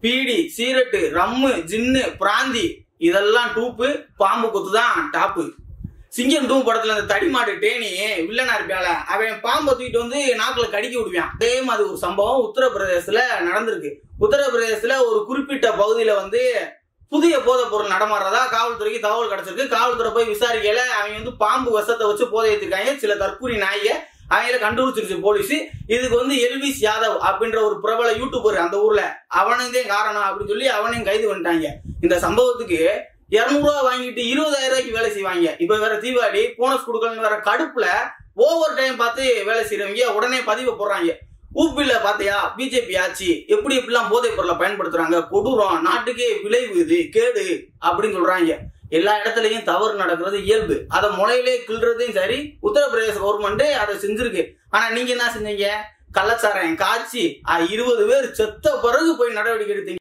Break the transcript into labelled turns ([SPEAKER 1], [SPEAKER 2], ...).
[SPEAKER 1] PT, சீரட்டு, rum, ஜின்னு, பிராந்தி இதெல்லாம் டூப்பு, பாம்பு கொத்து தான் டாப்பு. சிங்கம் 2 படத்துல அந்த தடிமாடு டேனி வில்லனா இருப்பால, அவன் பாம்பை தூக்கிட்டு வந்து நாக்குல கடிக்க விடுவான். அதே மாதிரி ஒரு சம்பவம் உத்தரப்பிரதேசத்துல நடந்திருக்கு. உத்தரப்பிரதேசத்துல ஒரு குறிப்பிட்ட பகுதியில வந்து புதிய போதைப் பொருள் நடமாடுறதா காவல்துறைக்கு தகவல் கிடைச்சிருக்கு. காவல்துறை போய் விசாரிக்கல, அவங்க வந்து பாம்பு விஷத்தை வச்சு போதை ஏற்றிருக்காங்க. சில தற்கூரி நாய அவங்கள கண்டுபிடிச்சிருச்சு போலீஸ். இதுக்கு வந்து எல்விஸ் யாதவ் அப்படின்ற ஒரு பிரபல யூடியூபர் அந்த ஊர்ல, அவனதே காரணம் அப்படின்னு சொல்லி அவனையும் கைது பண்ணிட்டாங்க. இந்த சம்பவத்துக்கு 200 ரூபா வாங்கிட்டு 20,000 ரூபாய்க்கு வேலை செய்வாங்க. இப்ப வேற தீபாவளி போனஸ் கொடுக்கலன்னு வேற கடுப்புல ஓவர் டைம் பார்த்து வேலை செய்யறவங்க உடனே பதிவு போடுறாங்க. ஊபில பாத்தியா பிஜேபி ஆட்சி எப்படி எப்படிலாம் போதைப் பொருளை பயன்படுத்துறாங்க, கொடூரம், நாட்டுக்கே விளைவு, இது கேடு அப்படின்னு சொல்றாங்க. எல்லா இடத்துலயும் தவறு நடக்கிறது இயல்பு. அதை முளையிலே கிள்றதையும் சரி உத்தரப்பிரதேச கவர்மெண்ட் அதை செஞ்சிருக்கு. ஆனா நீங்க என்ன செஞ்சீங்க? கள்ளச்சாராயம் காய்ச்சி 20 பேர் செத்த பிறகு போய் நடவடிக்கை எடுத்தீங்க.